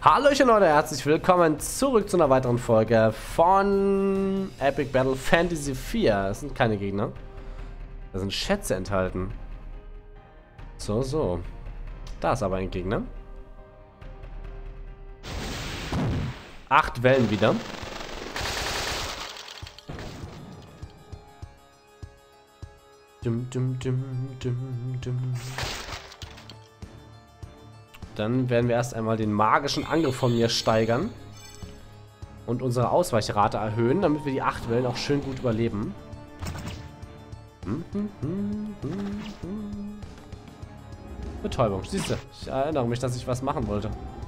Hallöchen Leute, herzlich willkommen zurück zu einer weiteren Folge von Epic Battle Fantasy 4. Es sind keine Gegner. Da sind Schätze enthalten. So. Da ist aber ein Gegner. 8 Wellen wieder. Dann werden wir erst einmal den magischen Angriff von mir steigern. Und unsere Ausweichrate erhöhen, damit wir die 8 Wellen auch schön gut überleben. Betäubung, siehst du? Ich erinnere mich, dass ich was machen wollte.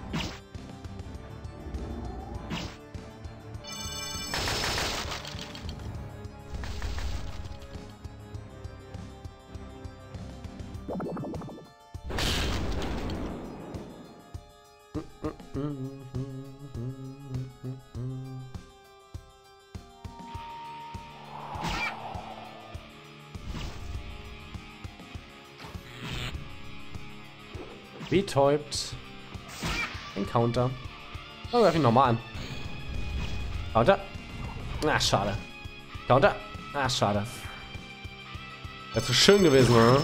Betäubt. Encounter. Dann werfe ich nochmal an. Counter. Ah, schade. Counter. Ah, schade. Das ist schön gewesen, ne?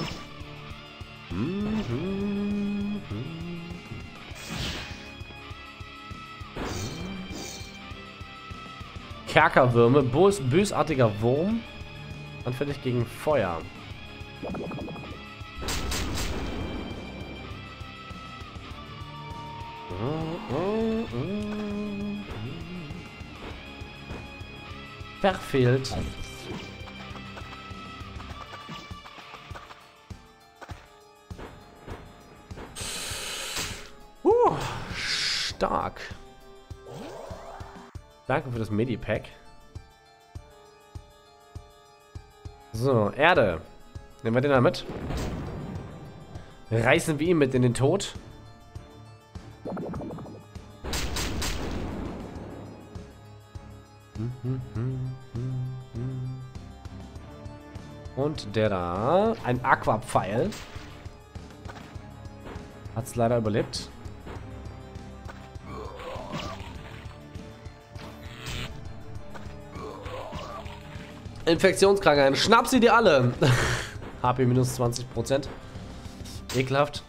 Kerkerwürme, bösartiger Wurm. Anfällig gegen Feuer. Verfehlt. Stark. Danke für das Medipack. So, Erde. Nehmen wir den da mit. Reißen wir ihn mit in den Tod. Und der da. Ein Aquapfeil. Hat es leider überlebt. Infektionskrankheiten. Schnapp sie dir alle. HP minus 20%. Ekelhaft.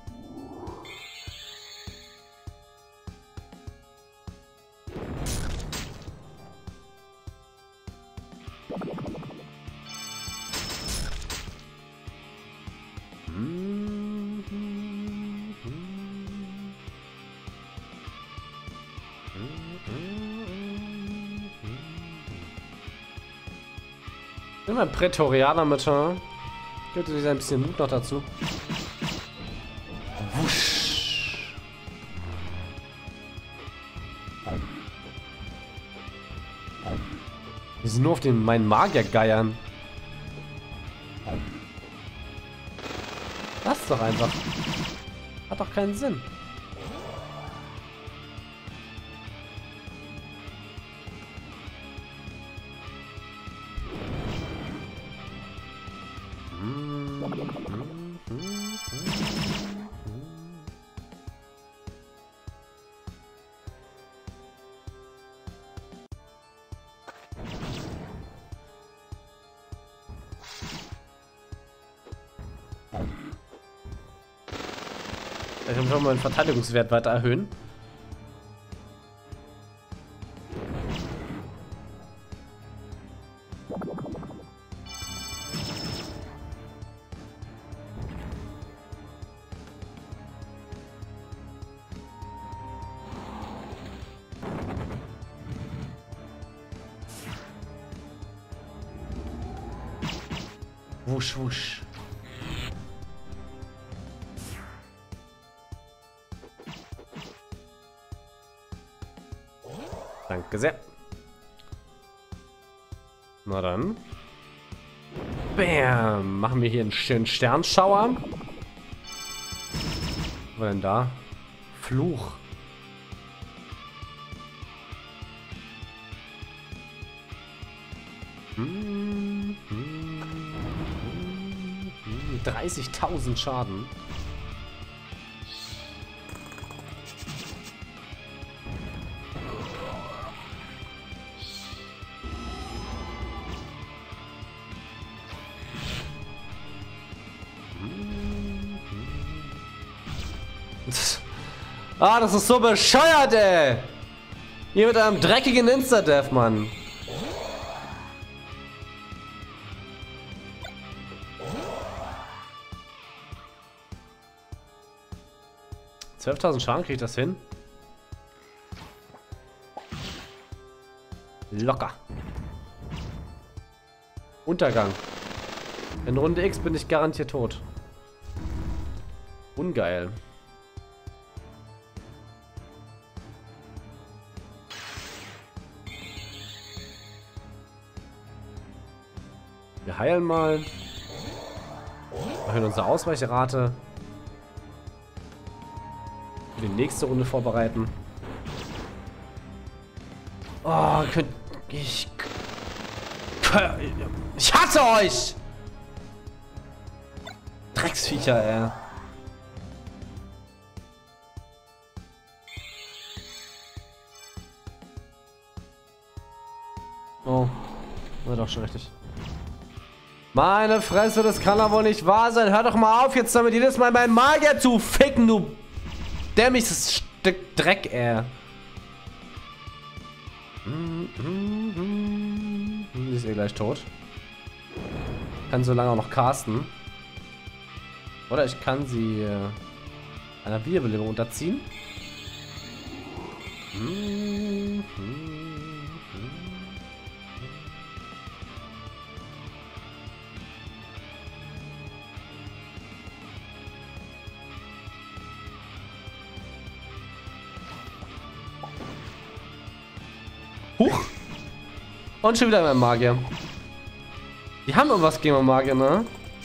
Immer ein Prätorianer mit, gibt es ein bisschen Mut noch dazu. Wusch. Wir sind nur auf den meinen Magiergeiern. Lass doch einfach. Hat doch keinen Sinn. Ich muss schon mal den Verteidigungswert weiter erhöhen. Wusch, wusch. Danke sehr. Na dann. Bam. Machen wir hier einen schönen Sternschauer. Was war denn da? Fluch. Hm. 30.000 Schaden. Ah, das ist so bescheuert, ey. Hier mit einem dreckigen Insta-Death, Mann. $12.000 Schaden, kriege ich das hin? Locker. Untergang. In Runde X bin ich garantiert tot. Ungeil. Wir heilen mal. Erhöhen unsere Ausweichrate. Für die nächste Runde vorbereiten. Oh, ich hasse euch! Drecksviecher, ey. Oh, war doch schon richtig. Meine Fresse, das kann doch wohl nicht wahr sein. Hör doch mal auf, jetzt damit jedes Mal meinen Magier zu ficken, du dämliches Stück Dreck, ey. Die ist eh gleich tot. Kann so lange auch noch casten. Oder ich kann sie einer Wiederbelebung unterziehen. Huch! Und schon wieder mein Magier. Die haben irgendwas gegen meinen Magier, ne?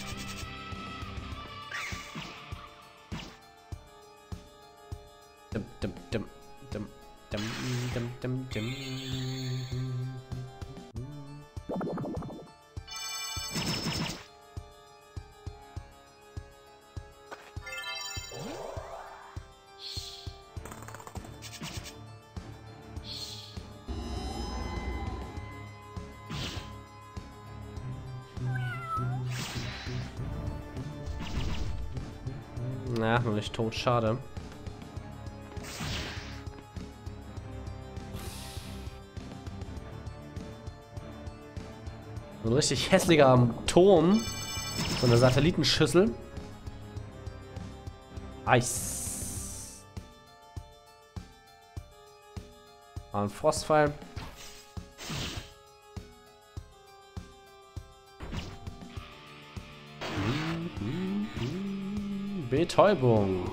Na, noch nicht tot, schade. So ein richtig hässlicher Turm. So eine Satellitenschüssel. Eis. Ein Frostpfeil. Betäubung.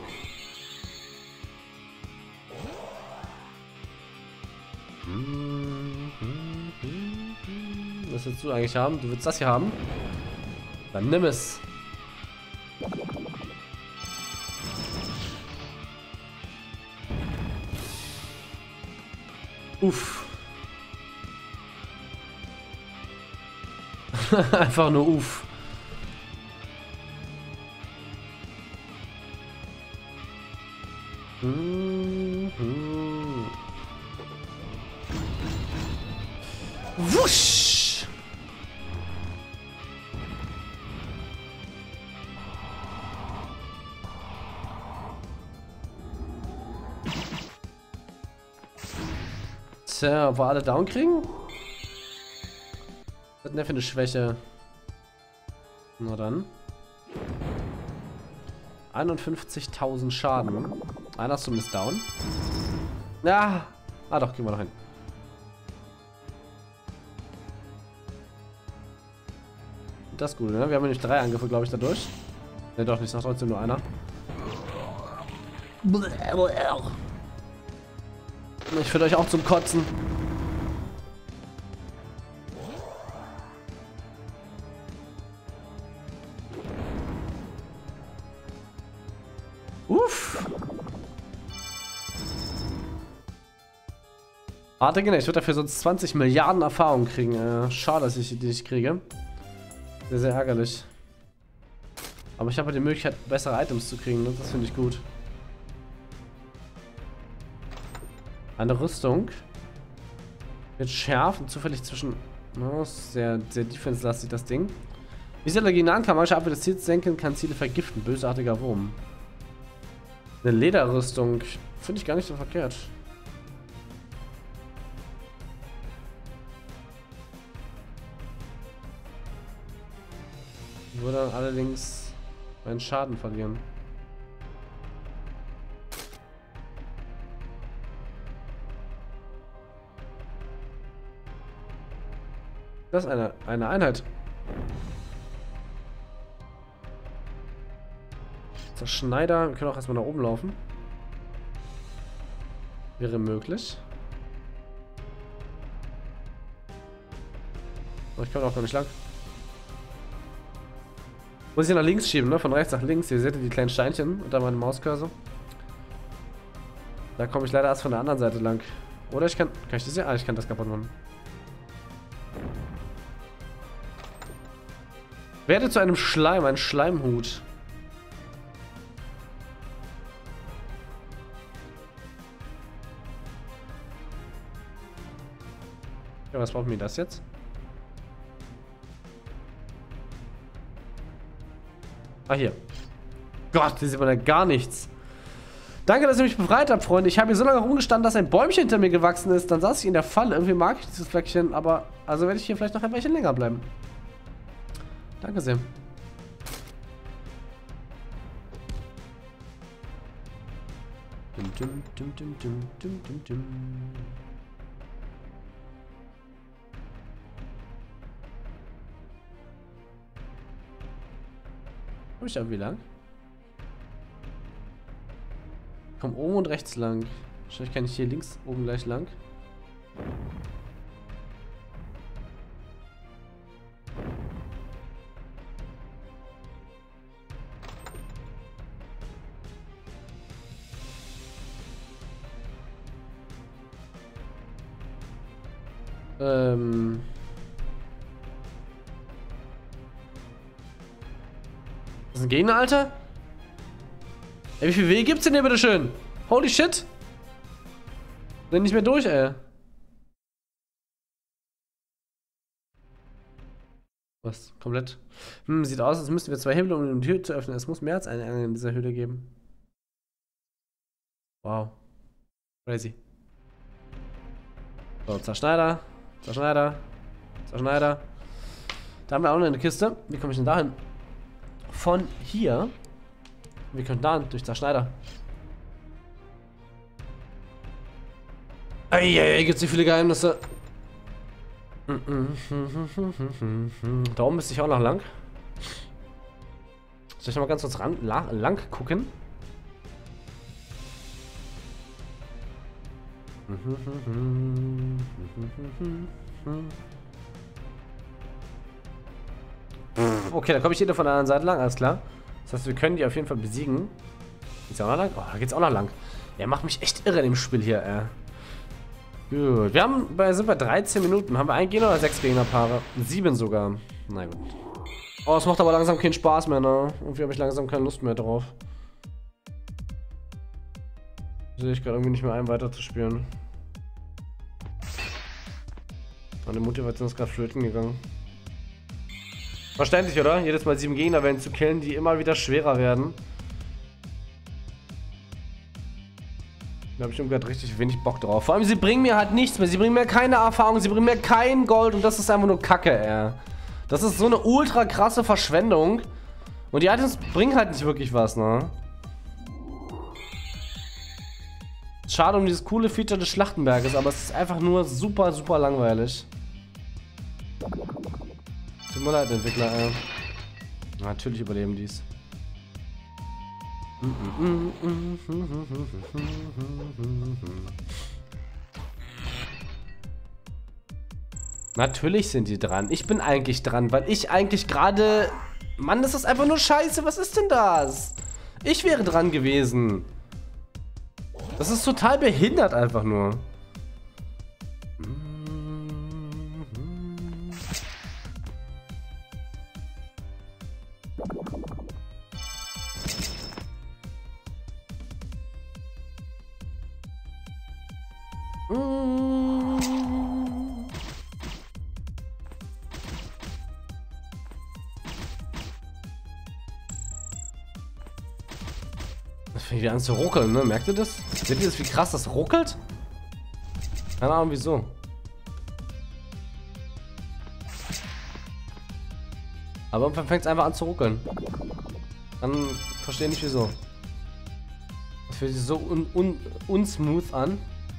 Was willst du eigentlich haben? Du willst das hier haben? Dann nimm es. Uff. Einfach nur uff. Wusch! Tja, ob wir alle down kriegen? Was ist denn der für eine Schwäche? Na dann. 51.000 Schaden. Einer ist zumindest down. Ja. Ah doch, gehen wir noch hin. Das ist gut, ne? Wir haben nämlich 3 Angriffe, glaube ich, dadurch. Ne, doch nicht, ist noch trotzdem nur einer. Ich finde euch auch zum Kotzen. Uff. Warte, genau, ich würde dafür sonst 20 Milliarden Erfahrung kriegen. Schade, dass ich die nicht kriege. Sehr, sehr ärgerlich. Aber ich habe die Möglichkeit, bessere Items zu kriegen, ne? Das finde ich gut. Eine Rüstung. Wird scharf und zufällig zwischen... Oh, sehr, sehr defense-lastig, das Ding. Diese Allergien an kann manche Abwehr des Ziels senken, kann Ziele vergiften. Bösartiger Wurm. Eine Lederrüstung finde ich gar nicht so verkehrt. Würde dann allerdings meinen Schaden verlieren. Das ist eine Einheit. Zerschneider. Wir können auch erstmal nach oben laufen. Wäre möglich. Aber ich komme auch gar nicht lang. Muss ich hier nach links schieben, ne? Von rechts nach links. Ihr seht die kleinen Steinchen unter meinem Mauscursor. Da komme ich leider erst von der anderen Seite lang. Oder ich kann... Kann ich das hier? Ah, ich kann das kaputt machen. Werde zu einem Schleim, ein Schleimhut. Ja, was braucht mir das jetzt? Ah, hier. Gott, hier sieht man ja gar nichts. Danke, dass ihr mich befreit habt, Freunde. Ich habe hier so lange rumgestanden, dass ein Bäumchen hinter mir gewachsen ist. Dann saß ich in der Falle. Irgendwie mag ich dieses Fleckchen, aber... Also werde ich hier vielleicht noch ein Weilchen länger bleiben. Danke sehr. Komm ich da irgendwie lang? Komm oben und rechts lang. Wahrscheinlich kann ich hier links oben gleich lang. Das ist ein Gegner, Alter? Ey, wie viel Weh gibt's denn hier, bitteschön? Holy shit! Bin nicht mehr durch, ey. Was? Komplett? Sieht aus, als müssten wir 2 Hebel, um die Tür zu öffnen. Es muss mehr als eine in dieser Höhle geben. Wow. Crazy. So, Zerschneider. Zerschneider. Zerschneider. Da haben wir auch noch eine Kiste. Wie komme ich denn da hin? Von hier. Wir können da hin, durch Zerschneider. Eieiei, gibt's so viele Geheimnisse. Da oben müsste ich auch noch lang. Soll ich noch mal ganz kurz lang gucken? Okay, dann komme ich hier von der anderen Seite lang, alles klar. Das heißt, wir können die auf jeden Fall besiegen. Geht's auch noch lang? Oh, da geht's auch noch lang. Der macht mich echt irre in dem Spiel hier, Gut, sind bei 13 Minuten. Haben wir einen Gegner oder 6 Gegnerpaare? 7 sogar. Na gut. Oh, es macht aber langsam keinen Spaß mehr, ne? Irgendwie habe ich langsam keine Lust mehr drauf. Sehe ich gerade irgendwie nicht mehr ein, weiter zu spielen. Meine Motivation ist gerade flöten gegangen. Verständlich, oder? Jedes Mal 7 Gegner werden zu killen, die immer wieder schwerer werden. Da habe ich irgendwie richtig wenig Bock drauf. Vor allem, sie bringen mir halt nichts mehr. Sie bringen mir keine Erfahrung, sie bringen mir kein Gold und das ist einfach nur Kacke, ey. Das ist so eine ultra krasse Verschwendung. Und die Items bringen halt nicht wirklich was, ne? Schade um dieses coole Feature des Schlachtenberges, aber es ist einfach nur super, super langweilig. Tut mir leid, Entwickler, ey. Natürlich überleben die's. Natürlich sind die dran. Ich bin eigentlich dran, weil ich eigentlich gerade... Mann, das ist einfach nur scheiße. Was ist denn das? Ich wäre dran gewesen. Das ist total behindert einfach nur. Fängt wieder an zu ruckeln, ne? Merkt ihr das? Seht ihr das, wie krass das ruckelt? Keine Ahnung, wieso. Aber irgendwann fängt es einfach an zu ruckeln. Dann verstehe ich nicht wieso. Das fühlt sich so unsmooth an.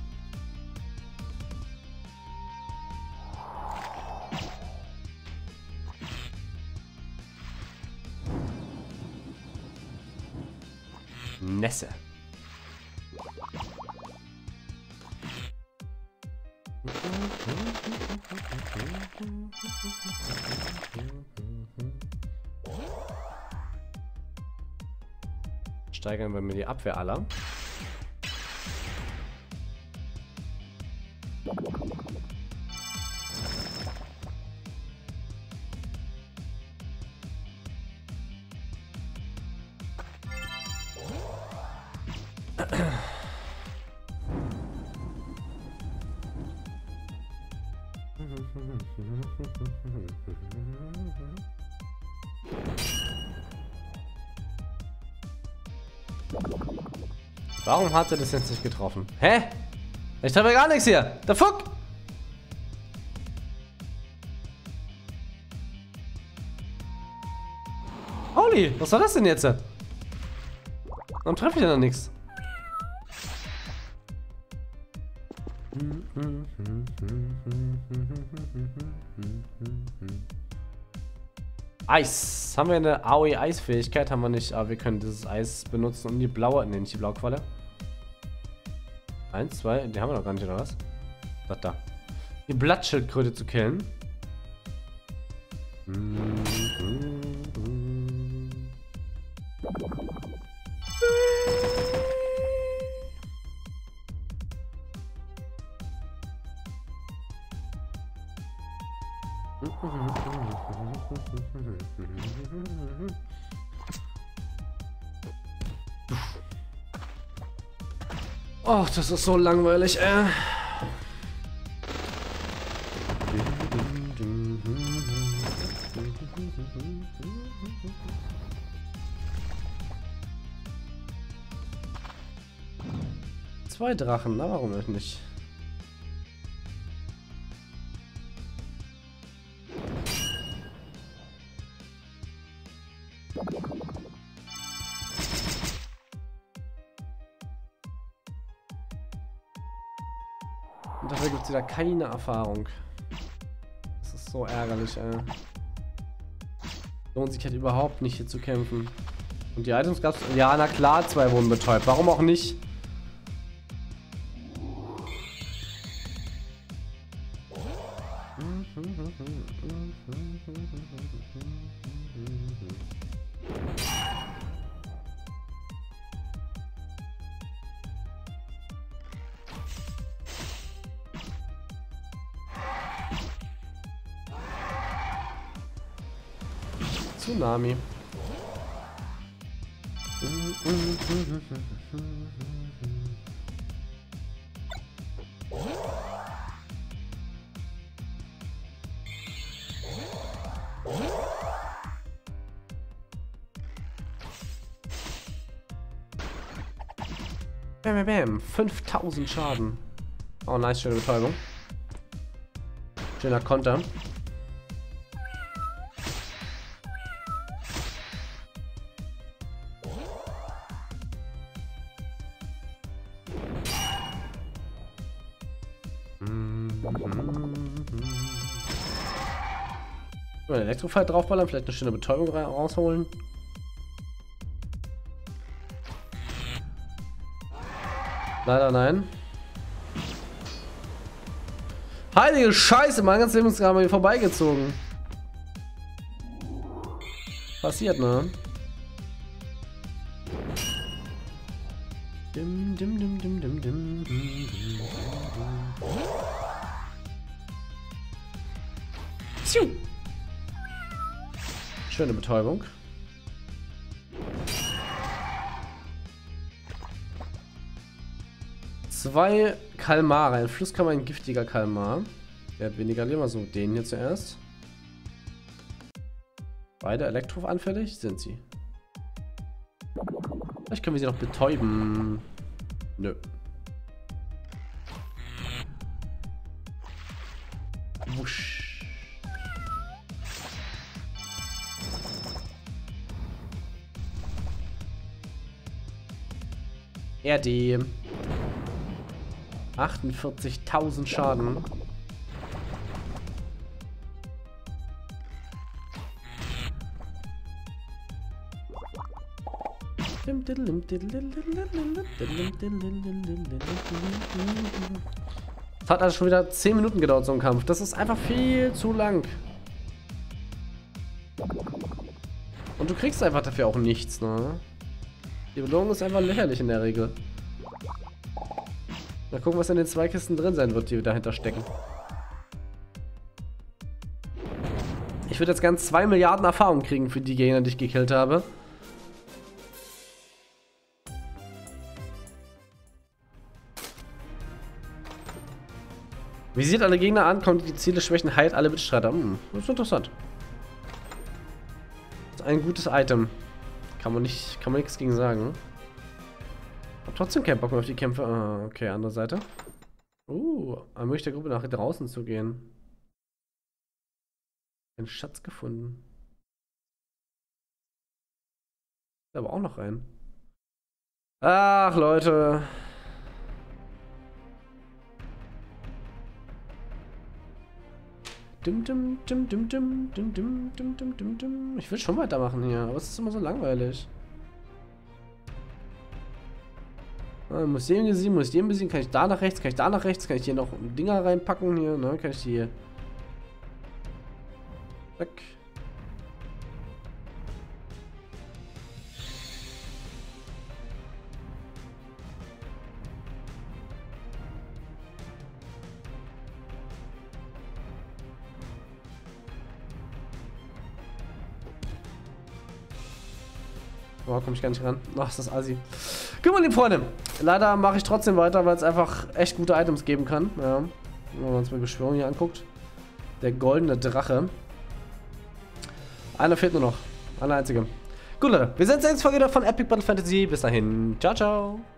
Nässe. Steigern wir mir die Abwehr aller. Warum hat er das jetzt nicht getroffen? Hä? Ich treffe gar nichts hier. Der Fuck! Holy, was war das denn jetzt? Warum treffe ich denn da nichts? Eis. Haben wir eine AOE-Eis-Fähigkeit? Haben wir nicht, aber wir können dieses Eis benutzen, um die blaue, ne, nicht die Blauqualle. 1, 2, die haben wir noch gar nicht, oder was? Das da. Die Blattschildkröte zu killen. Oh, das ist so langweilig, Zwei Drachen, na warum nicht? Und dafür gibt es wieder keine Erfahrung. Das ist so ärgerlich, Lohnt sich halt überhaupt nicht hier zu kämpfen. Und die Items gab's. Ja, na klar, 2 wurden betäubt. Warum auch nicht? Tsunami. Bam, bam, bam. 5000 Schaden. Oh, nice, schöne Betäubung. Schöner Konter. Elektrofall draufballern, vielleicht eine schöne Betäubung rausholen. Leider nein. Heilige Scheiße, mein ganzes Leben ist gerade mal vorbeigezogen. Passiert, ne? Dim, dim, dim, dim, dim, dim, dim. Schöne Betäubung. Zwei Kalmare. Ein Flusskammer, ein giftiger Kalmar. Der hat weniger Leben, also den hier zuerst. Beide elektroanfällig sind sie. Vielleicht können wir sie noch betäuben. Nö. Wusch. RD. 48.000 Schaden. Es hat also schon wieder 10 Minuten gedauert, so ein Kampf. Das ist einfach viel zu lang. Und du kriegst einfach dafür auch nichts, ne? Die Belohnung ist einfach lächerlich in der Regel. Mal gucken, was in den 2 Kisten drin sein wird, die dahinter stecken. Ich würde jetzt ganz 2 Milliarden Erfahrung kriegen für die Gegner, die ich gekillt habe. Visiert alle Gegner an, kommt die Ziele schwächen, heilt alle Mitstreiter. Das ist interessant. Das ist ein gutes Item. Kann man nichts gegen sagen. Hab trotzdem keinen Bock mehr auf die Kämpfe. Ah, okay, andere Seite. Ermöglicht der Gruppe nach draußen zu gehen. Ein Schatz gefunden. Ist aber auch noch rein. Ach, Leute. Ich will schon weitermachen hier, aber es ist immer so langweilig. Muss den besiegen, muss den besiegen, kann ich da nach rechts, kann ich da nach rechts, kann ich hier noch Dinger reinpacken hier, ne? Kann ich hier. Zack. Oh, komme ich gar nicht ran. Ach, ist das assi. Guck mal, liebe Freunde. Leider mache ich trotzdem weiter, weil es einfach echt gute Items geben kann. Ja. Wenn man uns mal Beschwörung hier anguckt. Der goldene Drache. Einer fehlt nur noch. Einer einzige. Gut, Leute. Wir sehen uns in der nächsten Folge wieder von Epic Battle Fantasy. Bis dahin. Ciao, ciao.